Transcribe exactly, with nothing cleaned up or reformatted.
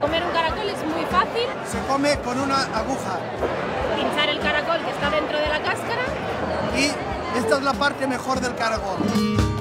Comer un caracol es muy fácil. Se come con una aguja. Pinchar el caracol que está dentro de la cáscara. Y esta es la parte mejor del caracol.